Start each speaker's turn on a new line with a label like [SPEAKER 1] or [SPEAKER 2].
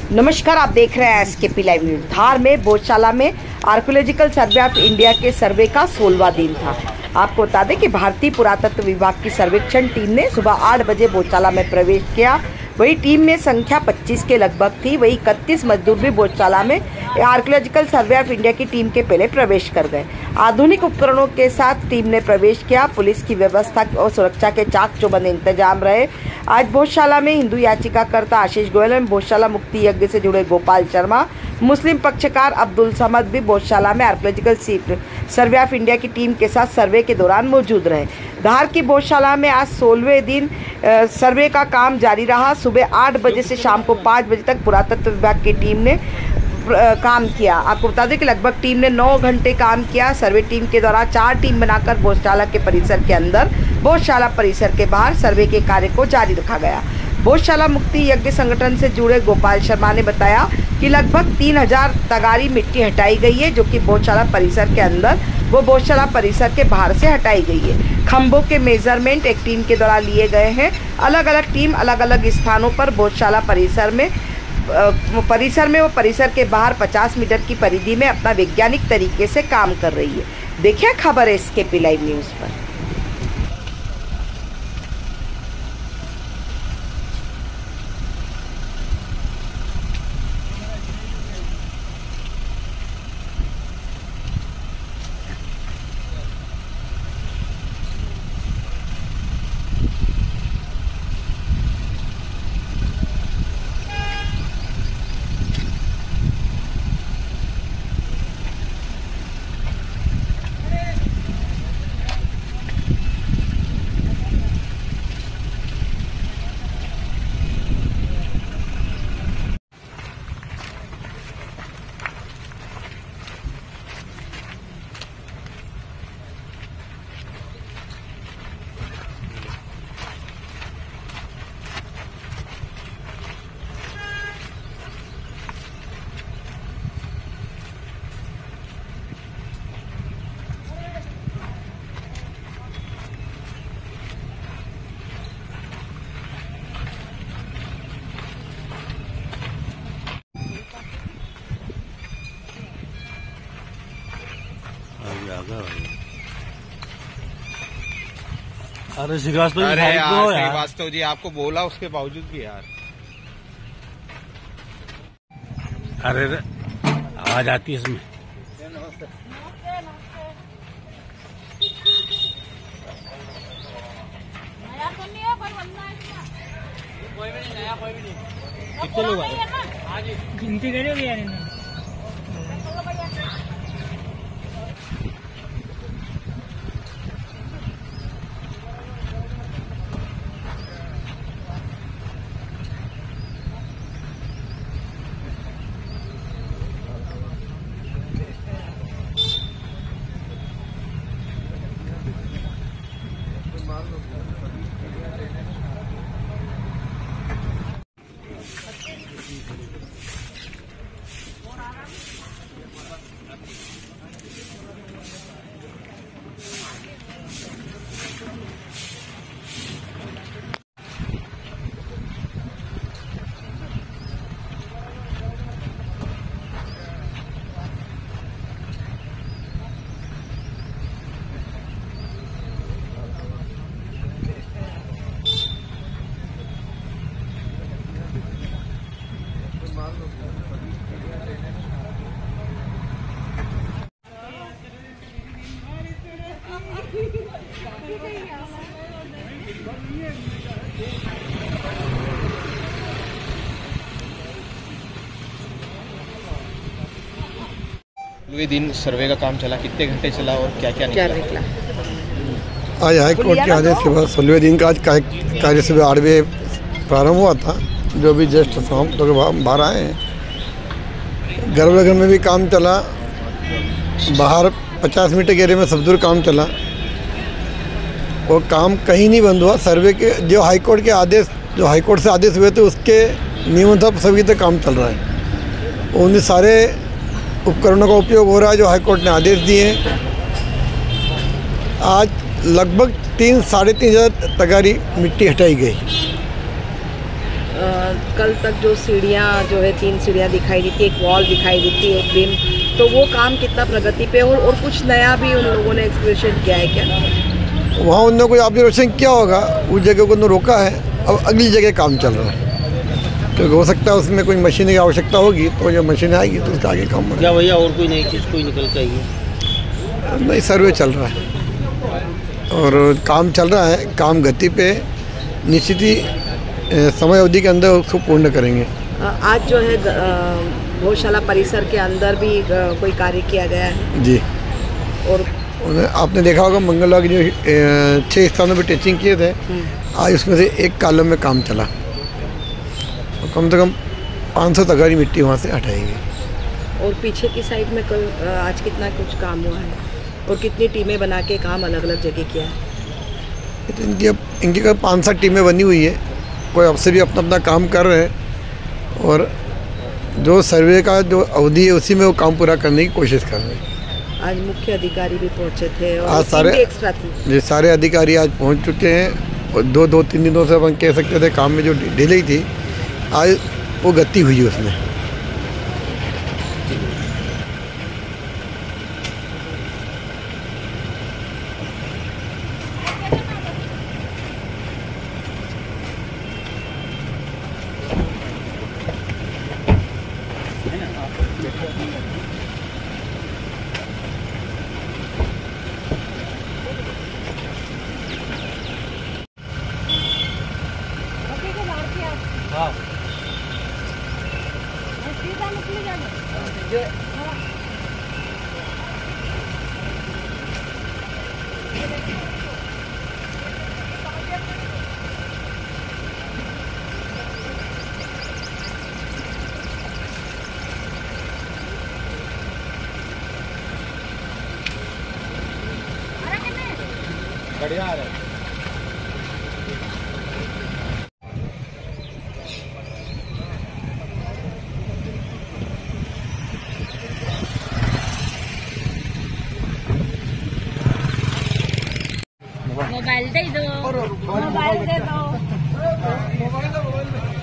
[SPEAKER 1] नमस्कार, आप देख रहे हैं एसकेपी लाइव न्यूज। धार में भोजशाला में आर्कियोलॉजिकल सर्वे ऑफ इंडिया के सर्वे का 16वां दिन था। आपको बता दें कि भारतीय पुरातत्व विभाग की सर्वेक्षण टीम ने सुबह 8 बजे भोजशाला में प्रवेश किया। वही टीम में संख्या 25 के लगभग थी। वही 31 मजदूर भी भोजशाला में आर्कियोलॉजिकल सर्वे ऑफ इंडिया की टीम के पहले प्रवेश कर गए। आधुनिक उपकरणों के साथ टीम ने प्रवेश किया। पुलिस की व्यवस्था और सुरक्षा के चाक चौबंद इंतजाम रहे। आज भोजशाला में हिंदू याचिकाकर्ता आशीष गोयल एवं भोजशाला मुक्ति यज्ञ से जुड़े गोपाल शर्मा, मुस्लिम पक्षकार अब्दुल समद भी भोजशाला में आर्कियोलॉजिकल सर्वे ऑफ इंडिया की टीम के साथ सर्वे के दौरान मौजूद रहे। धार की भोजशाला में आज 16वें दिन सर्वे का काम जारी रहा। सुबह 8 बजे से शाम को 5 बजे तक पुरातत्व विभाग की टीम ने काम किया। आपको बता दें कि लगभग टीम ने 9 घंटे काम किया। सर्वे टीम के द्वारा 4 टीम बनाकर भोजशाला के परिसर के अंदर, भोजशाला परिसर के बाहर सर्वे के कार्य को जारी रखा गया। भोजशाला मुक्ति यज्ञ संगठन से जुड़े गोपाल शर्मा ने बताया कि लगभग 3000 तगारी मिट्टी हटाई गई है, जो कि भोजशाला परिसर के अंदर वो भोजशाला परिसर के बाहर से हटाई गई है। खंभों के मेजरमेंट एक टीम के द्वारा लिए गए हैं। अलग अलग टीम अलग अलग स्थानों पर भोजशाला परिसर में वो परिसर के बाहर 50 मीटर की परिधि में अपना वैज्ञानिक तरीके से काम कर रही है। देखिए खबर है एसकेपी लाइव न्यूज पर।
[SPEAKER 2] अरे श्रीवास्तव जी,
[SPEAKER 3] अरे यार श्रीवास्तव जी, आपको बोला उसके बावजूद भी यार।
[SPEAKER 2] अरे आवाज आती है इसमें। कितने लोग आ रहे?
[SPEAKER 4] गिनती करेंगे यार इन्होंने।
[SPEAKER 3] ये दिन सर्वे का काम चला, कितने घंटे चला और क्या क्या निकला?
[SPEAKER 5] आज हाईकोर्ट के आदेश के बाद 16वें दिन का आज कार्य सुबह 8 बजे प्रारंभ हुआ था, जो भी जस्ट शाम तो बाहर आए हैं। गर्भगृह में भी काम चला, बाहर 50 मीटर के एरिया में सब दूर काम चला। वो काम कहीं नहीं बंद हुआ। सर्वे के जो हाईकोर्ट से आदेश हुए थे उसके नियमानुसार सभी तक काम चल रहा है। उन सारे उपकरणों का उपयोग हो रहा है जो हाईकोर्ट ने आदेश दिए हैं। आज लगभग 3-3.5 हज़ार तगारी मिट्टी हटाई गई।
[SPEAKER 1] कल तक जो सीढ़ियाँ जो है 3 सीढ़ियाँ दिखाई दी थी, एक वॉल दिखाई दी थी, एक बीम, तो वो काम कितना प्रगति पे और कुछ नया भी उन लोगों ने एक्सप्रेशन किया है क्या?
[SPEAKER 5] वहाँ उन्होंने कोई ऑब्जर्वेशन किया होगा, उस जगह को उन्होंने रोका है, अब अगली जगह काम चल रहा है। क्योंकि हो सकता है उसमें कोई मशीन की आवश्यकता होगी, तो जब मशीन आएगी तो उसका आगे काम
[SPEAKER 2] क्या भैया और कोई नई चीज़ कोई निकल के आएगी?
[SPEAKER 5] नहीं, सर्वे चल रहा है और काम चल रहा है, काम गति पे निश्चित ही समय अवधि के अंदर उसको पूर्ण करेंगे।
[SPEAKER 1] आज जो है गौशाला परिसर के अंदर भी कोई कार्य किया गया है
[SPEAKER 5] जी,
[SPEAKER 1] और
[SPEAKER 5] आपने देखा होगा मंगलवार की जो 6 स्थानों पे टेचिंग किए थे, आज उसमें से एक कॉलम में काम चला और कम से कम 500 तगारी मिट्टी वहाँ से हटाएंगे।
[SPEAKER 1] और पीछे की साइड में कल आज कितना कुछ काम हुआ है और कितनी टीमें बना के काम अलग अलग जगह किया है?
[SPEAKER 5] तो इनकी 5-7 टीमें बनी हुई है, कोई अब से भी अपना अपना काम कर रहे हैं और जो सर्वे का जो अवधि है उसी में वो काम पूरा करने की कोशिश कर रहे हैं।
[SPEAKER 1] आज मुख्य अधिकारी भी पहुंचे थे और
[SPEAKER 5] आज
[SPEAKER 1] टीम भी एक्स्ट्रा थी।
[SPEAKER 5] ये सारे अधिकारी आज पहुंच चुके हैं और 2-3 दिनों से अपन कह सकते थे काम में जो डिले थी, आज वो गति हुई है उसमें।
[SPEAKER 2] हाँ बढ़िया आ रहा है।
[SPEAKER 4] मोबाइल दे दो, मोबाइल दे दो।